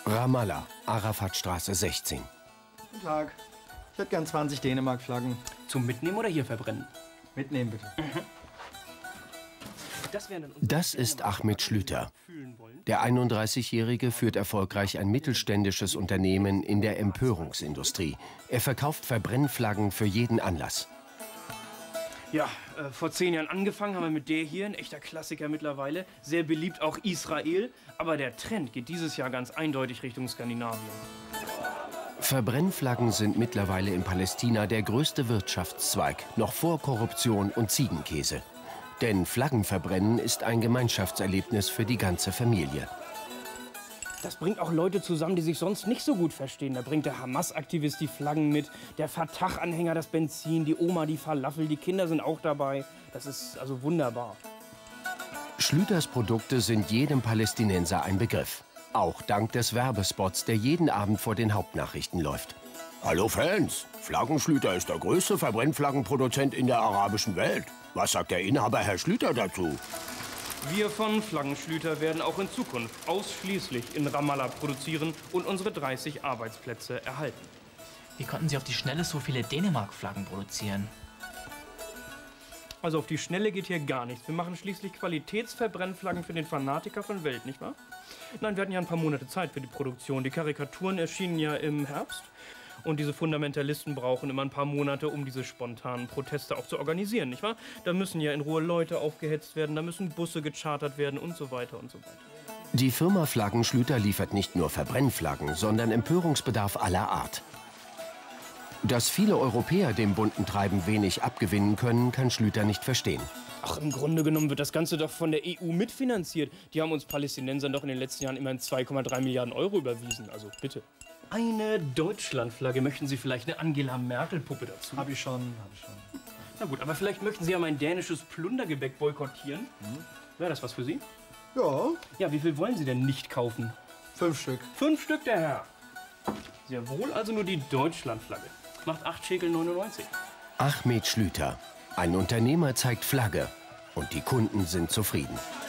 Ramallah, Arafatstraße 16. Guten Tag. Ich hätte gern 20 Dänemark-Flaggen. Zum Mitnehmen oder hier verbrennen? Mitnehmen, bitte. Das ist Ahmed Schlüter. Der 31-Jährige führt erfolgreich ein mittelständisches Unternehmen in der Empörungsindustrie. Er verkauft Verbrennflaggen für jeden Anlass. Ja, vor 10 Jahren angefangen haben wir mit der hier, ein echter Klassiker mittlerweile. Sehr beliebt auch Israel, aber der Trend geht dieses Jahr ganz eindeutig Richtung Skandinavien. Verbrennflaggen sind mittlerweile in Palästina der größte Wirtschaftszweig, noch vor Korruption und Ziegenkäse. Denn Flaggenverbrennen ist ein Gemeinschaftserlebnis für die ganze Familie. Das bringt auch Leute zusammen, die sich sonst nicht so gut verstehen. Da bringt der Hamas-Aktivist die Flaggen mit, der Fatah-Anhänger das Benzin, die Oma die Falafel, die Kinder sind auch dabei. Das ist also wunderbar. Schlüters Produkte sind jedem Palästinenser ein Begriff. Auch dank des Werbespots, der jeden Abend vor den Hauptnachrichten läuft. Hallo Fans, Flaggenschlüter ist der größte Verbrennflaggenproduzent in der arabischen Welt. Was sagt der Inhaber Herr Schlüter dazu? Wir von Flaggenschlüter werden auch in Zukunft ausschließlich in Ramallah produzieren und unsere 30 Arbeitsplätze erhalten. Wie konnten Sie auf die Schnelle so viele Dänemark-Flaggen produzieren? Also auf die Schnelle geht hier gar nichts. Wir machen schließlich Qualitätsverbrennflaggen für den Fanatiker von Welt, nicht wahr? Nein, wir hatten ja ein paar Monate Zeit für die Produktion. Die Karikaturen erschienen ja im Herbst. Und diese Fundamentalisten brauchen immer ein paar Monate, um diese spontanen Proteste auch zu organisieren, nicht wahr? Da müssen ja in Ruhe Leute aufgehetzt werden, da müssen Busse gechartert werden und so weiter und so weiter. Die Firma Flaggenschlüter liefert nicht nur Verbrennflaggen, sondern Empörungsbedarf aller Art. Dass viele Europäer dem bunten Treiben wenig abgewinnen können, kann Schlüter nicht verstehen. Ach, im Grunde genommen wird das Ganze doch von der EU mitfinanziert. Die haben uns Palästinensern doch in den letzten Jahren immerhin 2,3 Milliarden Euro überwiesen, also bitte. Eine Deutschlandflagge. Möchten Sie vielleicht eine Angela Merkel-Puppe dazu? Hab ich schon. Na gut, aber vielleicht möchten Sie ja mein dänisches Plundergebäck boykottieren. Wäre das was für Sie? Ja, Ja, wie viel wollen Sie denn nicht kaufen? 5 Stück. 5 Stück, der Herr. Sehr wohl, also nur die Deutschlandflagge. Macht 8,99 Schekel. Ahmed Schlüter. Ein Unternehmer zeigt Flagge und die Kunden sind zufrieden.